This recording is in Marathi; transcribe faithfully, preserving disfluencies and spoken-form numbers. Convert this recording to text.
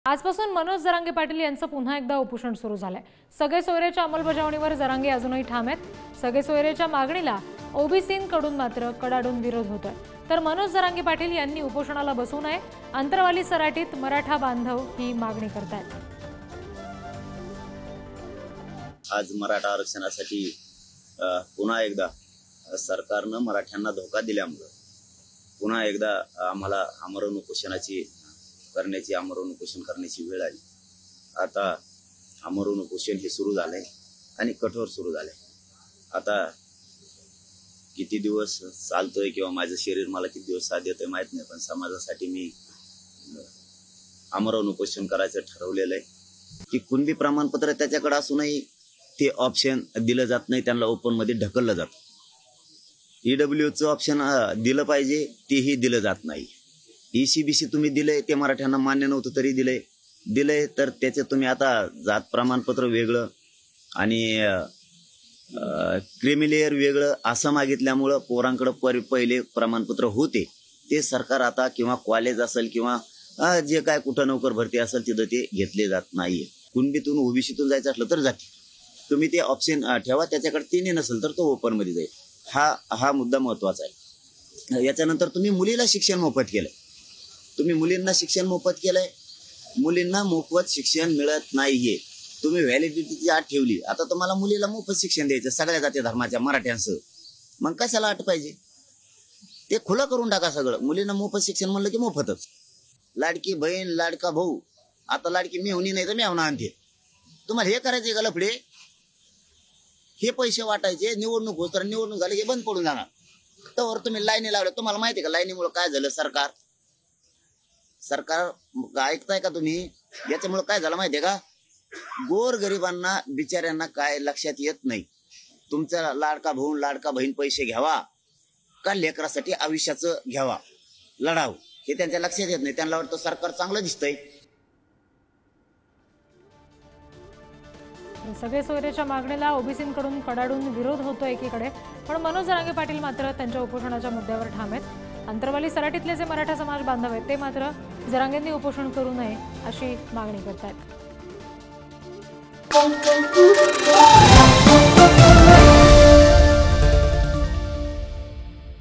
आजपासून मनोज जरांगे पाटील यांचं पुन्हा एकदा उपोषण सुरू झालंय। सगळे सोयरेच्या अंमलबजावणीवर जरांगे अजूनही ठाम आहेत। सगळे सोयरेच्या मागणीला ओबीसींकडून मात्र कडाडून विरोध होतोय। तर मनोज जरांगे पाटील यांनी उपोषणाला बसू नये, अंतरवाली सराटीत मराठा बांधव ही मागणी करतायत। आज मराठा आरक्षणासाठी पुन्हा एकदा सरकारने मराठ्यांना धोका दिल्यामुळे पुन्हा एकदा आम्हाला आमरण उपोषणाची करण्याची आमरण उपोषण करण्याची वेळ आली। आता आमरण उपोषण हे सुरू झालंय आणि कठोर सुरू झालंय। आता किती दिवस चालतोय किंवा माझं शरीर मला किती दिवस साथ देतोय माहित नाही, पण समाजासाठी मी आमरण उपोषण करायचं ठरवलेलं आहे की कुणबी प्रमाणपत्र त्याच्याकडे असूनही ते ऑप्शन दिलं जात नाही, त्यांना ओपन मध्ये ढकललं जातं। ईडब्ल्यूचं ऑप्शन दिलं पाहिजे तेही दिलं जात नाही। ईसीबीसी तुम्ही दिले ते मराठ्यांना मान्य नव्हतं तरी दिले दिले तर त्याचे तुम्ही आता जात प्रमाणपत्र वेगळं आणि क्रिमिलेअर वेगळं असं मागितल्यामुळं पोरांकडे पहिले प्रमाणपत्र होते ते सरकार आता किंवा कॉलेज असेल किंवा जे काय कुठं नोकर भरती असेल तिथं ते घेतले जात नाहीये। कुणबीतून ओबीसीतून जायचं असलं तर जाते, तुम्ही ते ऑप्शन ठेवा, त्याच्याकडे तिन्ही नसेल तर तो ओपन मध्ये जाईल। हा हा मुद्दा महत्वाचा आहे। याच्यानंतर तुम्ही मुलीला शिक्षण मोफत केलंय, तुम्ही मुलींना शिक्षण मोफत केलंय, मुलींना मोफत शिक्षण मिळत नाहीये। तुम्ही व्हॅलिडिटीची अट ठेवली, आता तुम्हाला मुलीला मोफत शिक्षण द्यायचं सगळ्या जाती धर्माच्या मराठ्यांसह, मग कशाला अट पाहिजे? ते खुलं करून टाका सगळं। मुलींना मोफत शिक्षण म्हणलं की मोफतच। लाडकी बहीण लाडका भाऊ, आता लाडकी मेहुणी नाही तर मेहुणा आणते। तुम्हाला हे करायचे का लफडे? हे पैसे वाटायचे, निवडणूक होत तर निवडणूक झाली की बंद पडून जाणार। तर तुम्ही लाईनी लावल्या, तुम्हाला माहिती आहे का लाईनीमुळे काय झालं? सरकार सरकार ऐकताय का तुम्ही? याच्यामुळे काय झालं माहितीये का? गोर गरिबांना बिचाऱ्यांना काय लक्षात येत नाही, तुमचा लाडका भाऊ लाडका बहीण पैसे घ्यावा का लेकरासाठी आयुष्याचं घ्यावा लढाव, हे त्यांच्या लक्षात येत नाही। त्यांना वाटतं सरकार चांगलं दिसतंय। सगळे सोयरेच्या मागणीला ओबीसींकडून कडाडून विरोध होतो एकीकडे, पण मनोज जरांगे पाटील मात्र त्यांच्या उपोषणाच्या मुद्द्यावर ठाम आहेत। अंतरवाली सराटीतले जे मराठा समाज बांधव आहेत ते मात्र जरांगेंनी उपोषण करू नये अशी मागणी करतायत।